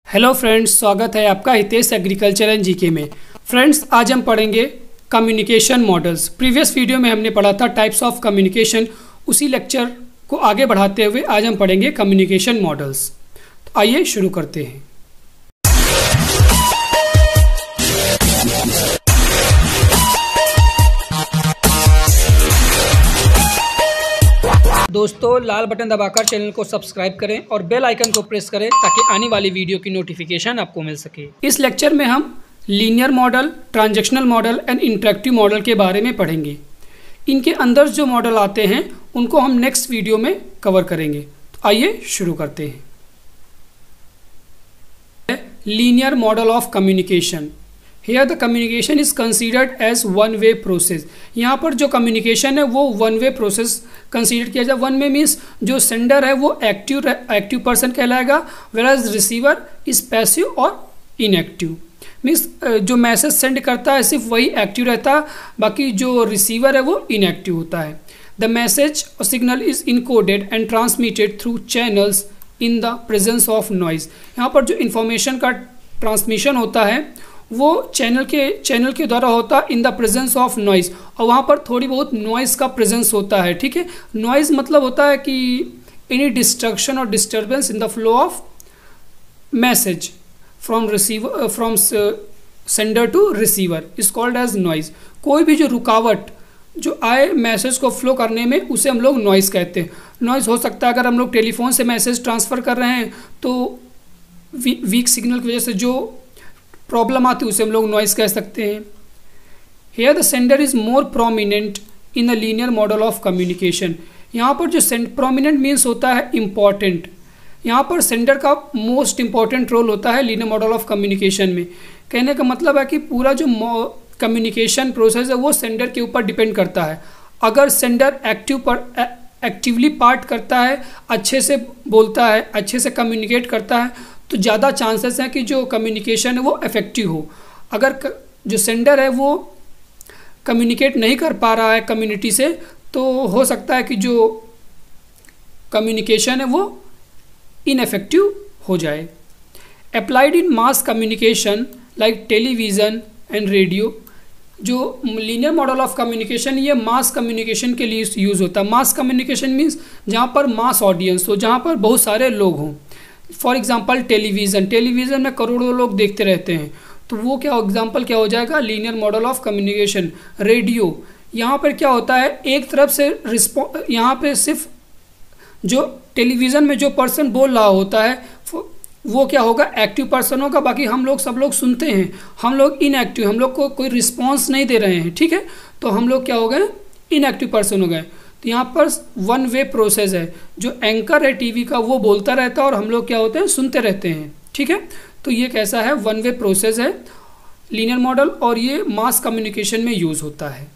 Hello friends, स्वागत है आपका हितेश एग्रीकल्चर एंड जीके में। फ्रेंड्स, आज हम पढ़ेंगे कम्युनिकेशन मॉडल्स। प्रीवियस वीडियो में हमने पढ़ा था टाइप्स ऑफ कम्युनिकेशन। उसी लेक्चर को आगे बढ़ाते हुए आज हम पढ़ेंगे कम्युनिकेशन मॉडल्स। तो आइए शुरू करते हैं। दोस्तों, लाल बटन दबाकर चैनल को सब्सक्राइब करें और बेल आइकन को प्रेस करें ताकि आने वाली वीडियो की नोटिफिकेशन आपको मिल सके। इस लेक्चर में हम linear model, transactional model and interactive model के बारे में पढ़ेंगे। इनके अंदर जो मॉडल आते हैं उनको हम नेक्स्ट वीडियो में कवर करेंगे। तो आइए शुरू करते हैं। Linear model of communication. Here the communication is considered as one way process। यहाँ पर जो कम्युनिकेशन है वो वन वे प्रोसेस कंसीडर किया जाए। वन वे मीन्स जो सेंडर है वो एक्टिव पर्सन कहलाएगा, whereas रिसीवर इज पैसिव और इनएक्टिव। मीन्स जो मैसेज सेंड करता है सिर्फ वही एक्टिव रहता है, बाकी जो रिसीवर है वो इनएक्टिव होता है। द मैसेज और signal is encoded and transmitted through channels in the presence of noise. यहाँ पर जो इंफॉर्मेशन का ट्रांसमिशन होता है वो चैनल के द्वारा होता है in the presence of noise, और वहाँ पर थोड़ी बहुत नॉइज़ का प्रेजेंस होता है। ठीक है, नॉइज़ मतलब होता है कि एनी डिस्ट्रक्शन और disturbance in the flow of message from sender to receiver is called as noise. कोई भी जो रुकावट जो आए मैसेज को फ्लो करने में उसे हम लोग नॉइज़ कहते हैं। नॉइज़ हो सकता है अगर हम लोग टेलीफोन से मैसेज ट्रांसफ़र कर रहे हैं तो वीक सिग्नल की वजह से जो प्रॉब्लम आती है उसे हम लोग नॉइज़ कह सकते हैं। Here the sender is more prominent in the linear model of communication. यहाँ पर जो प्रोमिनेंट मीन्स होता है इम्पॉर्टेंट। यहाँ पर सेंडर का मोस्ट इम्पॉर्टेंट रोल होता है लीनियर मॉडल ऑफ कम्युनिकेशन में। कहने का मतलब है कि पूरा जो कम्युनिकेशन प्रोसेस है वो सेंडर के ऊपर डिपेंड करता है। अगर सेंडर एक्टिवली पार्ट करता है, अच्छे से बोलता है, अच्छे से कम्युनिकेट करता है, तो ज़्यादा चांसेस हैं कि जो कम्युनिकेशन है वो इफ़ेक्टिव हो। अगर जो सेंडर है वो कम्युनिकेट नहीं कर पा रहा है कम्युनिटी से, तो हो सकता है कि जो कम्युनिकेशन है वो इनफेक्टिव हो जाए। Applied in mass communication like television and radio. जो लीनियर मॉडल ऑफ कम्युनिकेशन ये मास कम्युनिकेशन के लिए यूज़ होता है। मास कम्युनिकेशन मीन्स जहाँ पर मास ऑडियंस हो, जहाँ पर बहुत सारे लोग हों। फॉर एग्जाम्पल टेलीविज़न में करोड़ों लोग देखते रहते हैं, तो वो एग्जाम्पल क्या हो जाएगा, linear model of communication. Radio, यहाँ पर क्या होता है, एक तरफ से यहाँ पे सिर्फ जो टेलीविज़न में जो पर्सन बोल रहा होता है वो क्या होगा, एक्टिव पर्सन होगा, बाकी हम लोग सब लोग सुनते हैं, हम लोग इनएक्टिव, हम लोग को कोई रिस्पॉन्स नहीं दे रहे हैं। ठीक है, तो हम लोग क्या हो गए, इनएक्टिव पर्सन हो गए। तो यहाँ पर वन वे प्रोसेस है। जो एंकर है टीवी का वो बोलता रहता है और हम लोग क्या होते हैं, सुनते रहते हैं। ठीक है, तो ये कैसा है, वन वे प्रोसेस है लीनियर मॉडल, और ये मास कम्युनिकेशन में यूज़ होता है।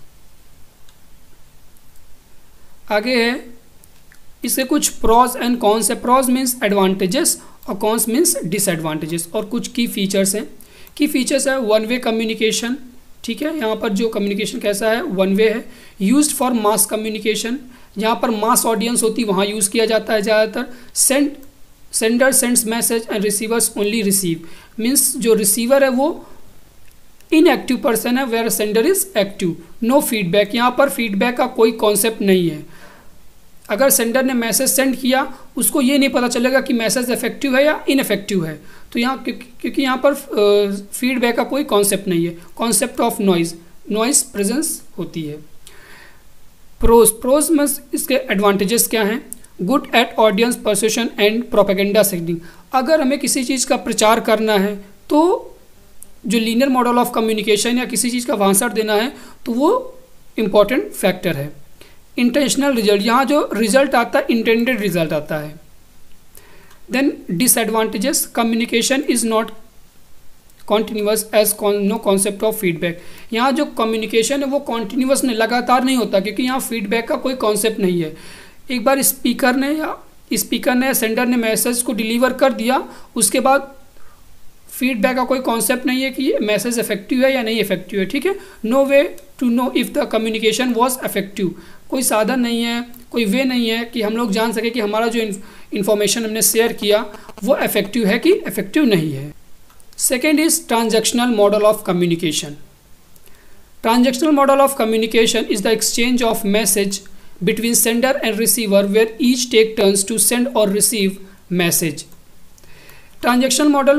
आगे है इसके कुछ प्रॉज एंड कॉन्स है। प्रॉज मीन्स एडवांटेजेस और कॉन्स मीन्स डिसएडवांटेजेस, और कुछ की फीचर्स हैं। की फीचर्स है वन वे कम्युनिकेशन। ठीक है, यहाँ पर जो कम्युनिकेशन कैसा है, वन वे है। यूज्ड फॉर मास कम्युनिकेशन, जहाँ पर मास ऑडियंस होती है वहाँ यूज़ किया जाता है ज़्यादातर। Sender sends message and receivers only receive, means जो रिसीवर है वो इनएक्टिव पर्सन है, where sender is active. No feedback, यहाँ पर फीडबैक का कोई कॉन्सेप्ट नहीं है। अगर सेंडर ने मैसेज सेंड किया उसको ये नहीं पता चलेगा कि मैसेज इफेक्टिव है या इनफेक्टिव है, तो यहाँ क्योंकि यहाँ पर फीडबैक का कोई कॉन्सेप्ट नहीं है। कॉन्सेप्ट ऑफ नॉइज़ प्रेजेंस होती है। प्रोज में इसके एडवांटेजेस क्या हैं, good at audience persuasion and propaganda sending. अगर हमें किसी चीज़ का प्रचार करना है तो जो लीनियर मॉडल ऑफ कम्युनिकेशन या किसी चीज़ का भाषण देना है तो वो इम्पॉर्टेंट फैक्टर है। इंटेंशनल रिजल्ट, यहाँ जो रिजल्ट आता है इंटेंडेड रिजल्ट आता है। Then disadvantages, communication is not continuous as no concept of feedback. यहाँ जो कम्युनिकेशन है वो कॉन्टीन्यूअस नहीं, लगातार नहीं होता, क्योंकि यहाँ फीडबैक का कोई कॉन्सेप्ट नहीं है। एक बार स्पीकर ने या सेंडर ने मैसेज को डिलीवर कर दिया, उसके बाद फीडबैक का कोई कॉन्सेप्ट नहीं है कि ये मैसेज इफेक्टिव है या नहीं इफेक्टिव है। ठीक है, no way to know if the communication was effective. कोई साधन नहीं है, कोई वे नहीं है कि हम लोग जान सके कि हमारा जो इंफॉर्मेशन हमने शेयर किया वो इफेक्टिव है कि इफेक्टिव नहीं है। Second is transactional model of communication. Transactional model of communication is the exchange of message between sender and receiver where each take turns to send or receive message। Transactional model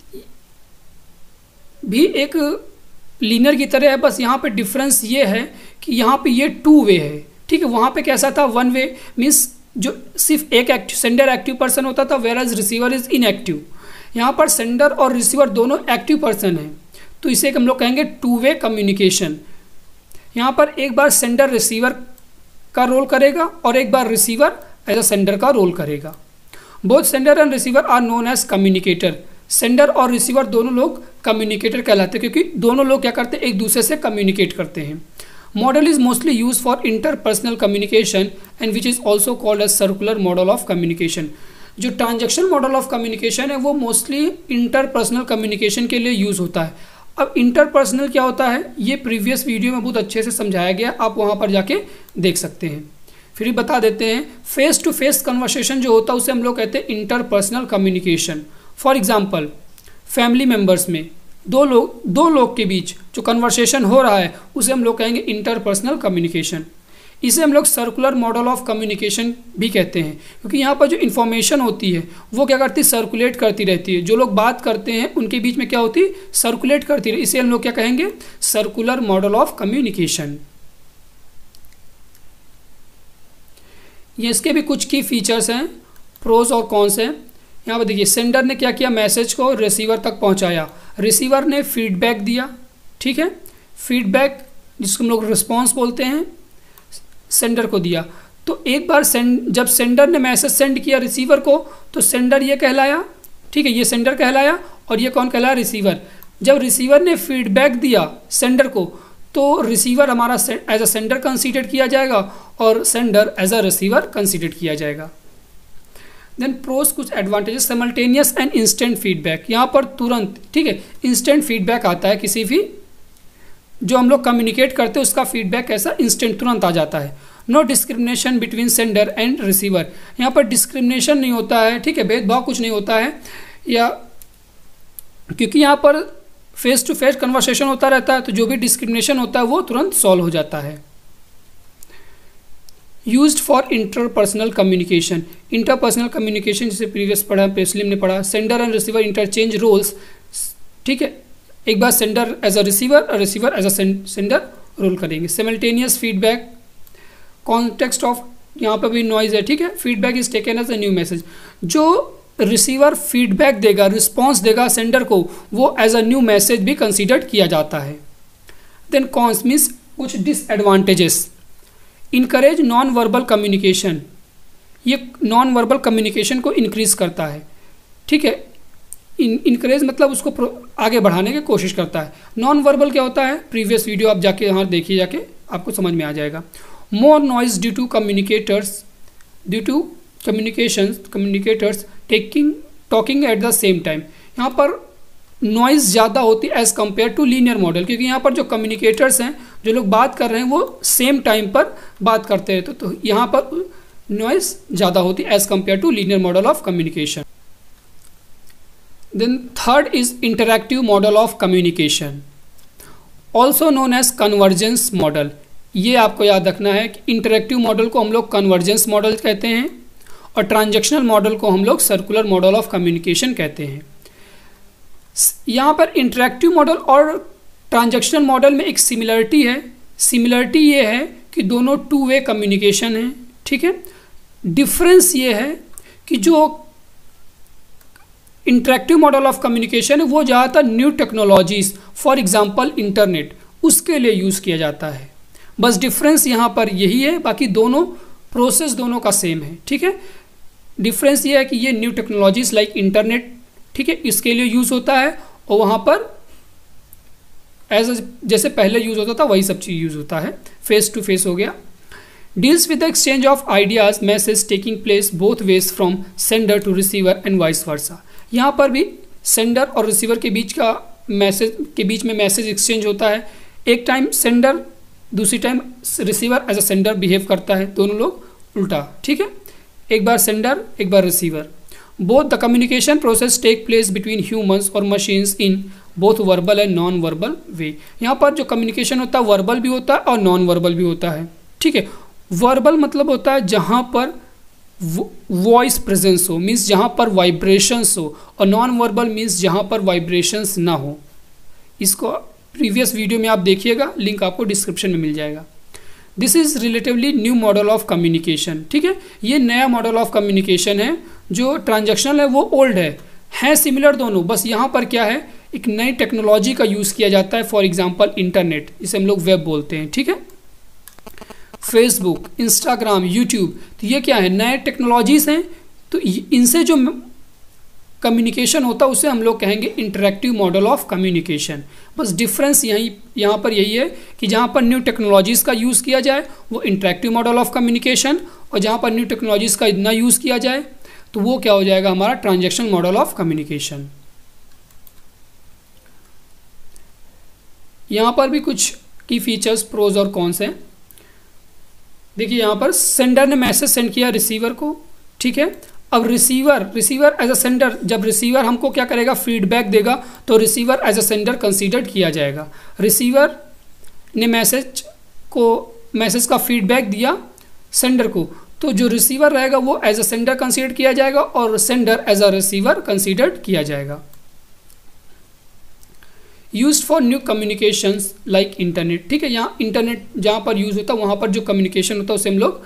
भी एक linear की तरह है, बस यहाँ पे difference ये है कि यहाँ पे ये टू वे है, ठीक है। वहाँ पे कैसा था, वन वे मीन्स जो सिर्फ एक एक्टिव सेंडर एक्टिव पर्सन होता था, where as receiver is inactive. यहाँ पर सेंडर और रिसीवर दोनों एक्टिव पर्सन हैं, तो इसे हम लोग कहेंगे टू वे कम्युनिकेशन। यहाँ पर एक बार सेंडर रिसीवर का रोल करेगा और एक बार रिसीवर एज अ सेंडर का रोल करेगा। Both sender and receiver are known as communicator. Sender और रिसीवर दोनों लोग कम्युनिकेटर कहलाते हैं, क्योंकि दोनों लोग क्या करते हैं, एक दूसरे से कम्युनिकेट करते हैं। Model is mostly use for interpersonal communication and which is also called as circular model of communication. जो ट्रांजैक्शन मॉडल ऑफ कम्युनिकेशन है वो मोस्टली इंटरपर्सनल कम्युनिकेशन के लिए यूज होता है। अब इंटरपर्सनल क्या होता है ये प्रीवियस वीडियो में बहुत अच्छे से समझाया गया, आप वहाँ पर जाके देख सकते हैं। फिर बता देते हैं, फेस टू फेस कन्वर्सेशन जो होता है उसे हम लोग कहते हैं interpersonal communication. For example family members में दो लोग के बीच जो कन्वर्सेशन हो रहा है उसे हम लोग कहेंगे इंटरपर्सनल कम्युनिकेशन। इसे हम लोग सर्कुलर मॉडल ऑफ कम्युनिकेशन भी कहते हैं, क्योंकि यहाँ पर जो इन्फॉर्मेशन होती है वो क्या करती है, सर्कुलेट करती रहती है। जो लोग बात करते हैं उनके बीच में क्या होती है, सर्कुलेट करती रहती है। इसे हम लोग क्या कहेंगे, सर्कुलर मॉडल ऑफ कम्युनिकेशन। ये इसके भी कुछ की फीचर्स हैं, प्रोज और कॉन्स हैं। यहाँ पर देखिए, सेंडर ने क्या किया, मैसेज को रिसीवर तक पहुँचाया, रिसीवर ने फीडबैक दिया, ठीक है। फीडबैक जिसको हम लोग रिस्पॉन्स बोलते हैं, सेंडर को दिया। तो एक बार जब सेंडर ने मैसेज सेंड किया रिसीवर को तो सेंडर ये कहलाया, ठीक है, ये सेंडर कहलाया और ये कौन कहलाया, रिसीवर। जब रिसीवर ने फीडबैक दिया सेंडर को तो रिसीवर हमारा एज अ सेंडर कंसीडर किया जाएगा और sender as a receiver consider किया जाएगा। देन प्रोस कुछ advantages, simultaneous and instant feedback. यहाँ पर तुरंत, ठीक है, इंस्टेंट फीडबैक आता है, किसी भी जो हम लोग कम्युनिकेट करते हैं उसका फीडबैक ऐसा इंस्टेंट तुरंत आ जाता है। No discrimination between sender and receiver. यहाँ पर डिस्क्रिमिनेशन नहीं होता है, ठीक है, भेदभाव कुछ नहीं होता है, या क्योंकि यहाँ पर फेस टू फेस कन्वर्सेशन होता रहता है तो जो भी डिस्क्रिमिनेशन होता है वो तुरंत सॉल्व हो जाता है। Used for interpersonal communication. Interpersonal communication जिसे प्रीवियस पढ़ा, पेस्लिम ने पढ़ा, sender and receiver interchange roles, ठीक है, एक बार सेंडर एज अ रिसीवर और receiver as a sender role करेंगे। सिमल्टेनियस फीडबैक, कॉन्टेक्स्ट ऑफ, यहाँ पर भी नॉइज है, ठीक है। Feedback is taken as a new message. जो रिसीवर फीडबैक देगा, रिस्पॉन्स देगा सेंडर को, वो एज अ न्यू मैसेज भी कंसीडर्ड किया जाता है। देन कॉन्स मीन्स कुछ disadvantages. Encourage non verbal communication, ये नॉन वर्बल कम्युनिकेशन को इंक्रीज करता है, ठीक है। इनकरेज मतलब उसको आगे बढ़ाने की कोशिश करता है। नॉन वर्बल क्या होता है, प्रीवियस वीडियो आप जाके यहाँ देखिए, जाके आपको समझ में आ जाएगा। More noise due to communicators talking at the same time. यहाँ पर नॉइज़ ज़्यादा होती है as compare to linear model, क्योंकि यहाँ पर जो कम्युनिकेटर्स हैं, जो लोग बात कर रहे हैं वो सेम टाइम पर बात करते हैं, तो यहाँ पर नॉइज़ ज़्यादा होती है as compare to linear model of communication. Then third is interactive model of communication, also known as convergence model. ये आपको याद रखना है कि इंटरैक्टिव मॉडल को हम लोग कन्वर्जेंस मॉडल कहते हैं और ट्रांजैक्शनल मॉडल को हम लोग सर्कुलर मॉडल ऑफ कम्युनिकेशन कहते हैं। यहाँ पर इंटरैक्टिव मॉडल और ट्रांजैक्शनल मॉडल में एक सिमिलरिटी है। सिमिलरिटी ये है कि दोनों टू वे कम्युनिकेशन है, ठीक है। डिफरेंस ये है कि जो इंटरैक्टिव मॉडल ऑफ कम्युनिकेशन है वो ज़्यादातर new technologies, for example internet, उसके लिए यूज़ किया जाता है। बस डिफरेंस यहाँ पर यही है, बाकी दोनों प्रोसेस दोनों का सेम है, ठीक है। डिफरेंस ये है कि ये न्यू टेक्नोलॉजीज़ लाइक इंटरनेट, ठीक है, इसके लिए यूज़ होता है और वहाँ पर जैसे पहले यूज़ होता था वही सब चीज़ यूज़ होता है। फेस टू फेस हो गया। Deals with the exchange of ideas, message taking place both ways from sender to receiver and vice versa. यहाँ पर भी सेंडर और रिसीवर के बीच में मैसेज एक्सचेंज होता है। एक टाइम सेंडर, दूसरी time receiver as a sender behave करता है, दोनों लोग उल्टा, ठीक है। एक बार सेंडर, एक बार receiver. Both the communication process take place between humans और machines in both verbal and non verbal way. यहाँ पर जो कम्युनिकेशन होता है वर्बल भी होता है और नॉन वर्बल भी होता है, ठीक है। वर्बल मतलब होता है जहाँ पर वॉइस प्रेजेंस हो, मीन्स जहाँ पर वाइब्रेशंस हो, और नॉन वर्बल मीन्स जहाँ पर वाइब्रेशंस ना हो। इसको प्रीवियस वीडियो में आप देखिएगा, लिंक आपको डिस्क्रिप्शन में मिल जाएगा। This is relatively new model of communication, ठीक है। ये नया मॉडल ऑफ कम्युनिकेशन है। जो ट्रांजैक्शनल है वो ओल्ड है सिमिलर दोनों, बस यहाँ पर क्या है, एक नई टेक्नोलॉजी का यूज़ किया जाता है। फॉर एग्जांपल इंटरनेट, इसे हम लोग वेब बोलते हैं, ठीक है। फेसबुक, इंस्टाग्राम, यूट्यूब, तो ये क्या है, नए टेक्नोलॉजीज़ हैं। तो इनसे जो कम्युनिकेशन होता है उसे हम लोग कहेंगे इंटरेक्टिव मॉडल ऑफ कम्युनिकेशन। बस डिफरेंस यहाँ पर यही है कि जहाँ पर न्यू टेक्नोलॉजीज़ का यूज़ किया जाए वो इंटरेक्टिव मॉडल ऑफ कम्युनिकेशन, और जहाँ पर न्यू टेक्नोलॉजीज़ का इतना यूज़ किया जाए तो वो क्या हो जाएगा, हमारा ट्रांजैक्शनल मॉडल ऑफ कम्युनिकेशन। यहाँ पर भी कुछ की फीचर्स, प्रोज और कॉन्स हैं। देखिए यहाँ पर सेंडर ने मैसेज सेंड किया रिसीवर को, ठीक है। अब रिसीवर एज अ सेंडर, जब रिसीवर हमको क्या करेगा, फीडबैक देगा, तो receiver as a sender consider किया जाएगा। रिसीवर ने मैसेज का फीडबैक दिया सेंडर को, तो जो रिसीवर रहेगा वो एज अ सेंडर कंसीडर किया जाएगा और sender as a receiver consider किया जाएगा। Used for new communications like internet, ठीक है। यहाँ इंटरनेट जहाँ पर यूज़ होता है वहाँ पर जो कम्युनिकेशन होता है उसे हम लोग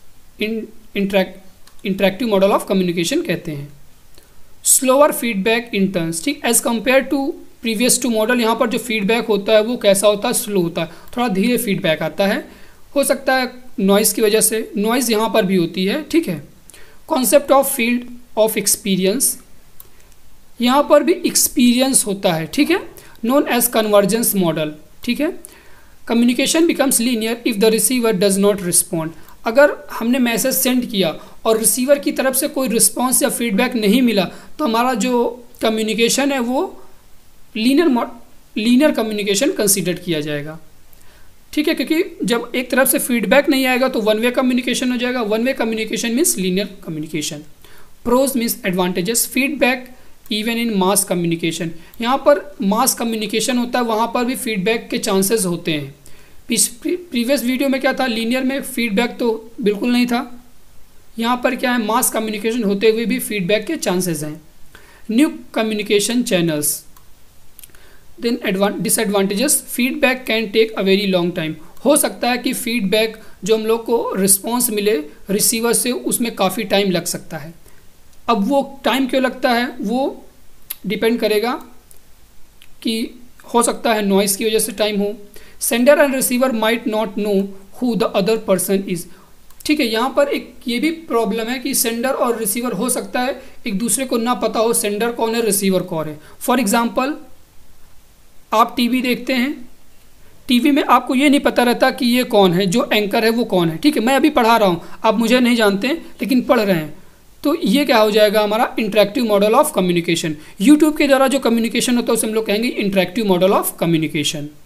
इंटरेक्टिव मॉडल ऑफ कम्युनिकेशन कहते हैं। स्लोअर फीडबैक इन टर्न्स, ठीक, as compare to previous two model. यहाँ पर जो फीडबैक होता है वो कैसा होता है, स्लो होता है, थोड़ा धीरे फीडबैक आता है। हो सकता है नॉइज़ की वजह से, नॉइज़ यहाँ पर भी होती है, ठीक है। Concept of field of experience, यहाँ पर भी एक्सपीरियंस होता है, ठीक है, नोन एज कन्वर्जेंस मॉडल, ठीक है। Communication becomes linear if the receiver does not respond. अगर हमने मैसेज सेंड किया और रिसीवर की तरफ से कोई रिस्पॉन्स या फीडबैक नहीं मिला तो हमारा जो कम्युनिकेशन है वो लीनियर कम्युनिकेशन कंसीडर किया जाएगा, ठीक है। क्योंकि जब एक तरफ से फीडबैक नहीं आएगा तो वन वे कम्युनिकेशन हो जाएगा। One way communication means linear communication. Pros means advantages, feedback even in mass communication. यहाँ पर मास कम्युनिकेशन होता है, वहाँ पर भी फीडबैक के चांसेस होते हैं। प्रीवियस वीडियो में क्या था, लीनियर में फीडबैक तो बिल्कुल नहीं था। यहाँ पर क्या है, मास कम्युनिकेशन होते हुए भी फीडबैक के चांसेस हैं। New communication channels, then disadvantages, feedback can take a very long time. हो सकता है कि फीडबैक जो हम लोग को रिस्पॉन्स मिले रिसीवर से उसमें काफ़ी टाइम लग सकता है। अब वो टाइम क्यों लगता है वो डिपेंड करेगा कि हो सकता है नॉइज़ की वजह से टाइम हो। Sender and receiver might not know who the other person is, ठीक है। यहाँ पर एक ये भी प्रॉब्लम है कि सेंडर और रिसीवर हो सकता है एक दूसरे को ना पता हो सेंडर कौन है, रिसीवर कौन है। फॉर एग्जांपल आप टीवी देखते हैं, टीवी में आपको ये नहीं पता रहता कि ये कौन है, जो एंकर है वो कौन है, ठीक है। मैं अभी पढ़ा रहा हूँ, आप मुझे नहीं जानते लेकिन पढ़ रहे हैं, तो ये क्या हो जाएगा, हमारा interactive model of communication. YouTube के द्वारा जो कम्युनिकेशन होता है उसे हम लोग कहेंगे इंटरेक्टिव मॉडल ऑफ कम्युनिकेशन।